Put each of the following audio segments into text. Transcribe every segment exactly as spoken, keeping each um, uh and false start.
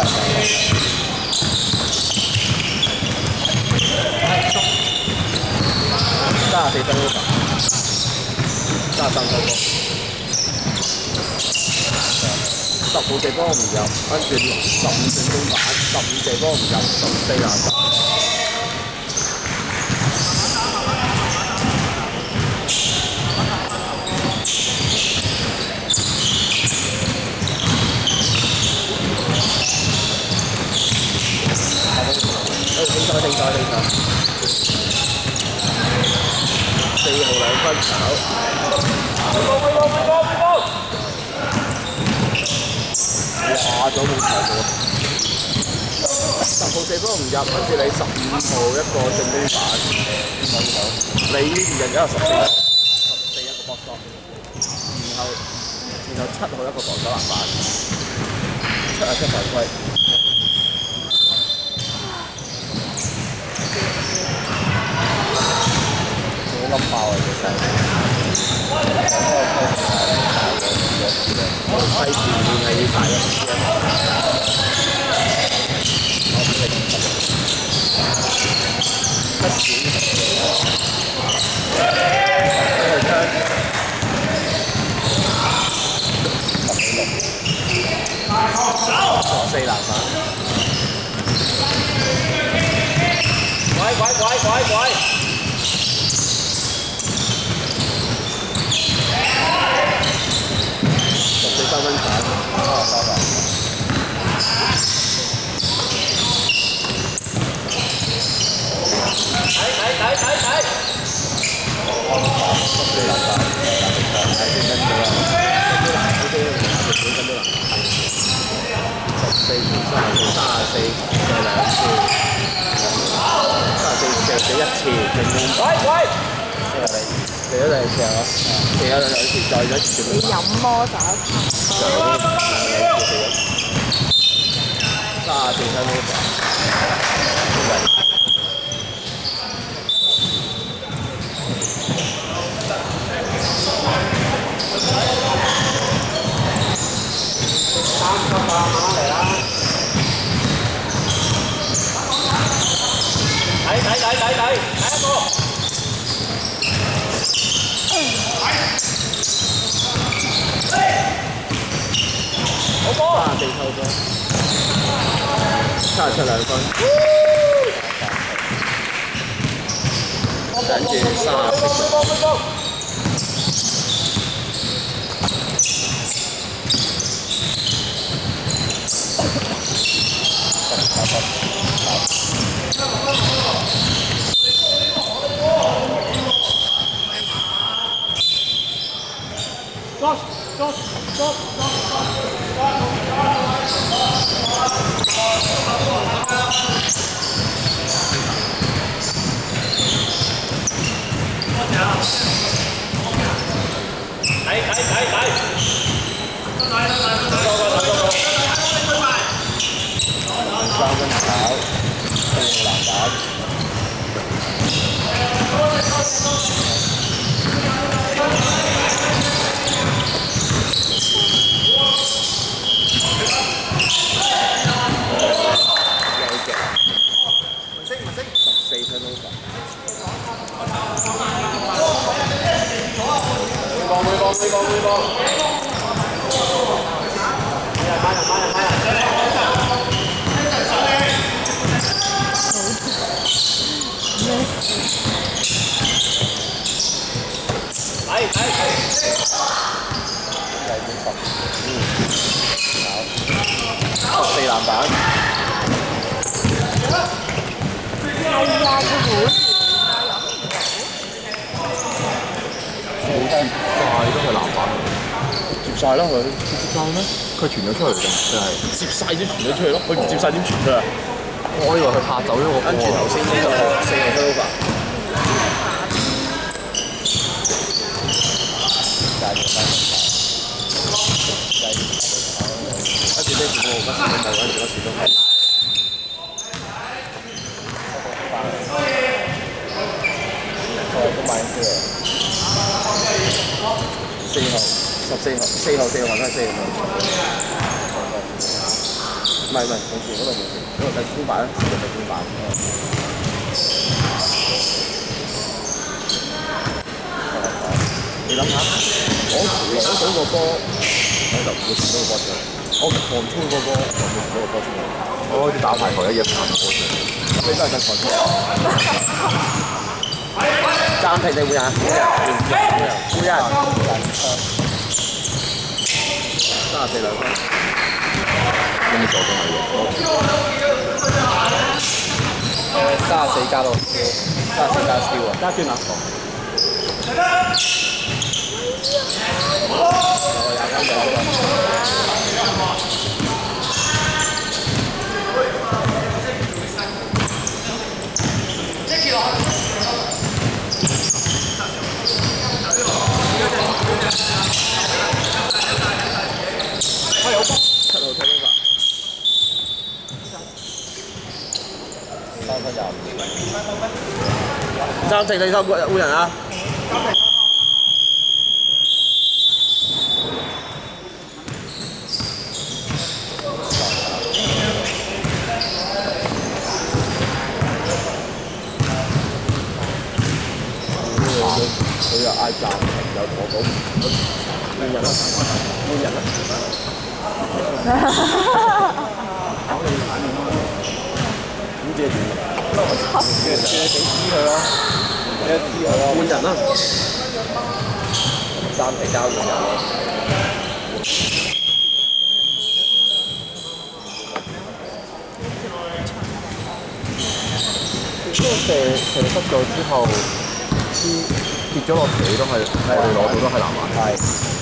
三十四分 over， 三十三分波，十號射波唔入，跟住十五進攻板，十五射波唔入，十四籃板。停賽停賽停賽。四號兩分炒，哇！咗冇球喎，十號射波唔入，跟住你十五號一個進攻板，冇球。你人有十四，十四一個搏擊，然後然後七號一個防守籃板，七啊七犯規。冧爆啊！其實，我批前面係要大一啲啊！我唔係七點，我係槍十幾六，十四籃板。喂喂喂喂喂！三分球，啊三分。睇睇睇睇睇。十四籃板，睇點分咗啦？呢啲呢啲本身都能。十四除三十四，三十四射兩次，三十四射咗一次，進攻。喂喂。射咗兩次啊！射咗兩次，再咗一次。你飲魔就一三十四分鐘。三十八碼嚟啦！睇睇睇睇睇，睇一個。三十四扣波，三十七兩分，跟住三十四。Stop! Stop! Stop! Đấy, đấy, đấy, đấy. Quang Văn Thảo, Thanh Làm Đỏ.四籃板。係啊，佢好甜啊，飲唔到。好接晒都係籃板嚟，接晒啦佢，接晒咩？佢傳咗出嚟㗎，真係接晒先傳咗出嚟咯。佢唔接晒點傳㗎？我以為佢拍走咗個波。跟住頭先呢個四個 over。跟住呢條波，跟住呢度，跟住嗰時都係。都買先嚟。四號，十四號，四號，四號都係四號。 唔係唔係，冇事嗰度冇事，嗰度第公版啦，嗰度第公版。你諗下，我攞到個波，我就唔會傳到個波出嚟。我狂衝個波，我會傳到個波出嚟。我好似打排球一樣彈個波出嚟。你都係跟狂衝。暫停定會人？會人，會人，會人。三十四兩分。有冇助攻嚟嘅？三十四加六 skill， 三十四加 skill 啊！加轉啊！我廿分鐘啦。七號踢邊法？三分廿五。暫停第三個換人啊！佢又嗌暫停，又坐到換人啦，換人啦。咁即係點？即係即係俾知佢咯，俾知佢咯。換人啦，暫停交換人咯。即係射射失咗之後。跌咗落地都係，我哋攞到都係籃板。係。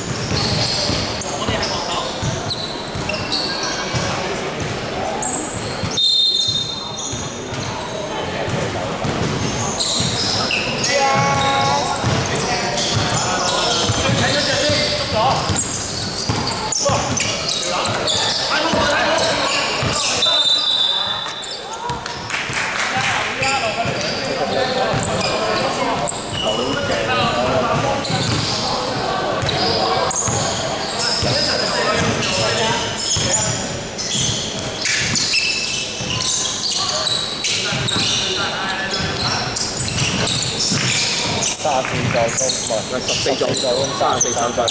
三十四助攻，唔係十四助攻，三十四三分。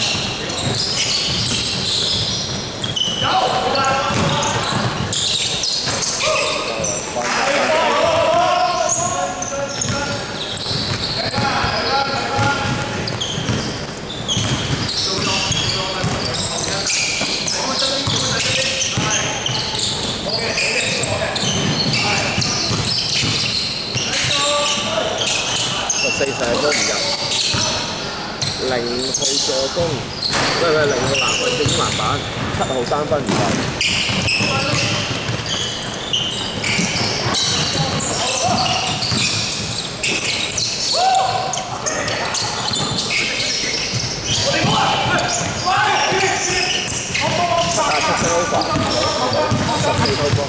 十四射都唔入，零號助攻，喂喂，零號籃板正籃板，七號三分唔入。啊，七分 over， 十四偷波。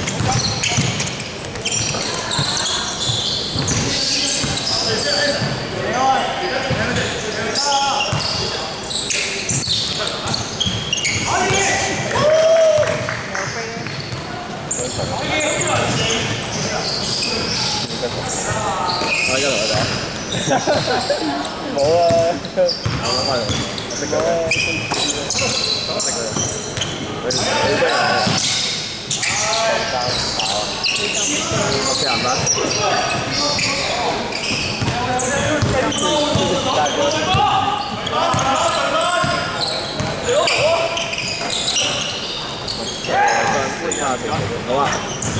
我一路喺度。冇啊！我諗翻嚟，我識佢。我識佢。佢佢真係。O K 唔好啊！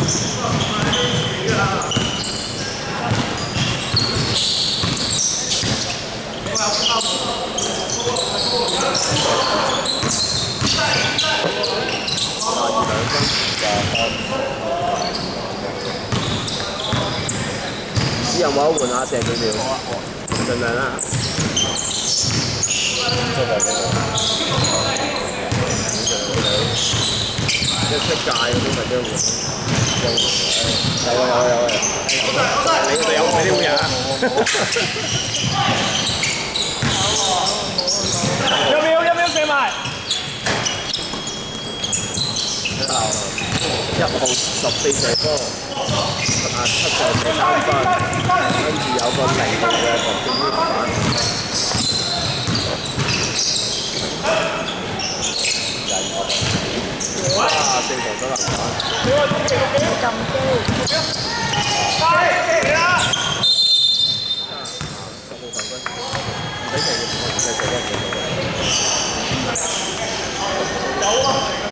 之後冇得換下射幾秒，盡量啦。一出界嗰啲咪都換，有啊有啊有啊！你哋有冇啲換人啊？有冇有冇射埋？ 一號十四射波，啊七就射三分，跟住有個零號嘅防正腰板。哇！四球都籃板。 咁高。 十號十分，唔使射嘅，唔使射嘅，唔使射嘅。